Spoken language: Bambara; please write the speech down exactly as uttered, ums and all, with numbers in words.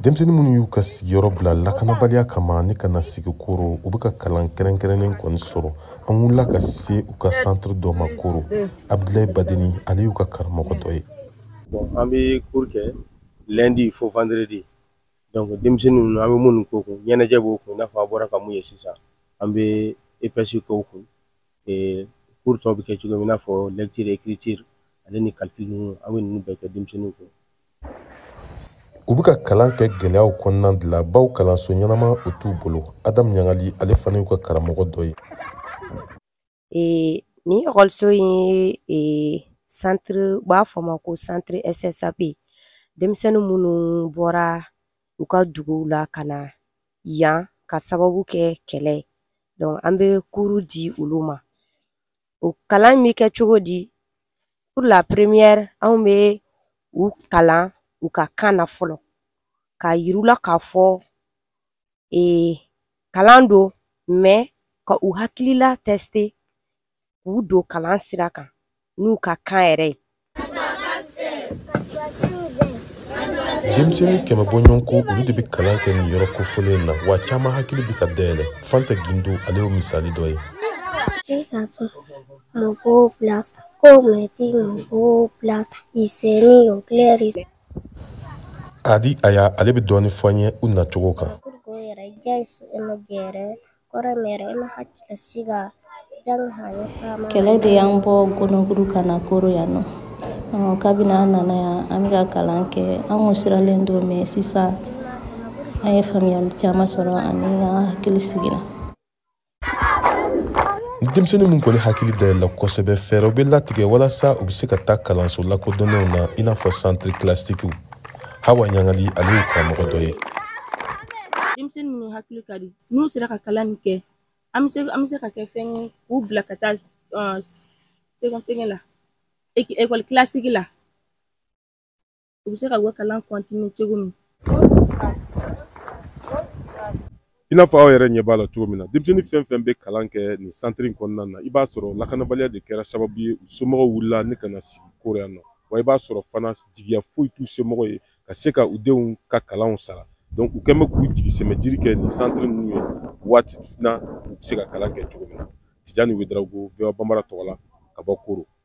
Denmisɛnnin minnu y'u ka sigiyɔrɔ bila lakanabaliya kama ni kana sigi Koro u bɛ ka kalan kɛrɛnkɛrɛnnen kɔni sɔrɔ an wulila ka se u ka centre dɔ ma Koro Abdulaye Badeni ale y'u ka karamɔgɔ dɔ ye. Bon an bɛ cours kɛ lundi fo vendredi donc denmisɛnnin ninnu an bɛ minnu k'o kun ɲɛnajɛ b'o kun i n'a fɔ a bɔra ka mun ye sisan an bɛ E P S k'o kun cours tɔw bɛ kɛ cogo min i n'a fɔ lecture écriture ale ni calcul ninnu an bɛ ninnu bɛɛ kɛ denmisɛnninw kun. U bɛ ka kalan kɛ gɛlɛyaw kɔnɔna de la baw kalanso ɲɛnama o t'u bolo Adamu Ɲangali ale fana y'u ka karamɔgɔ dɔ ye. Ee ni ekɔliso in ye centre u b'a fɔ ma ko centre S S A P denmisɛnnin minnu bɔra u ka duguw la ka na yan ka sababu kɛ kɛlɛ donc an bɛ cours di olu ma o kalan bɛ kɛ cogo di pour la première anw bɛ u kalan u ka kan na fɔlɔ ka yirula k'a fɔ ee kalan don mais ka u hakilila tester k'u don kalan sira kan n'u ka kan yɛrɛ ye. Denmisɛnnin kɛmɛ bɔɲɔgɔn ko olu de bɛ kalan kɛ nin yɔrɔ kofɔlen na wa caman hakili bɛ ka dayɛlɛ Fanta Gindo ale y'o misali dɔ ye. Sisan mɔgɔw place ko mɛti mɔgɔw place iseni o claire Adi Aya ale bɛ dɔɔnin fɔ an ye u nacogo kan. ko yɛrɛ jais ema gɛrɛ kɔrɔ mɛrɛ ema hakila siga jang hayo kama kɛlɛ de y'an bɔ Gonoguru ka na Koro yan nɔ kabini an nana yan an bɛ ka kalan kɛ an kun siralen don mais sisan an ye faamuyali caman sɔrɔ ani an hakili sigina. Denmisɛnnin min kɔni hakili dayɛlɛla kosɛbɛ fɛɛrɛw bɛ latigɛ walasa u bɛ se ka taa kalanso lakodɔnnenw na i n'a fɔ centre classique Hawa Ɲangali ale y'u karamɔgɔ dɔ ye. Denmisɛnnin minnu hakili ka di n'u sera ka kalan nin kɛ an bɛ se an bɛ se ka kɛ fɛn ye k'u bila ka taa second fɛngɛ la école classique la u bɛ se ka u ka kalan continuer cogo min. I n'a fɔ aw yɛrɛ ɲɛ b'a la cogo min na denmisɛnnin fɛn fɛn bɛ kalan kɛ nin centre in kɔnɔna na i b'a sɔrɔ lakanabaliya de kɛra sababu ye u somɔgɔw wulila ne kana sigi Koro yan nɔ wa i b'a sɔrɔ fana jigiya foyi t'u somɔgɔw ye ka se ka u denw ka kalanw sara donc u kɛn bɛ k'u jigi sɛmɛjiri kɛ nin centre ninnu ye waati na u bɛ se ka kalan kɛ cogo min na Tijani Wederawogo V O A Banbara tɔgɔ la ka bɔ Koro.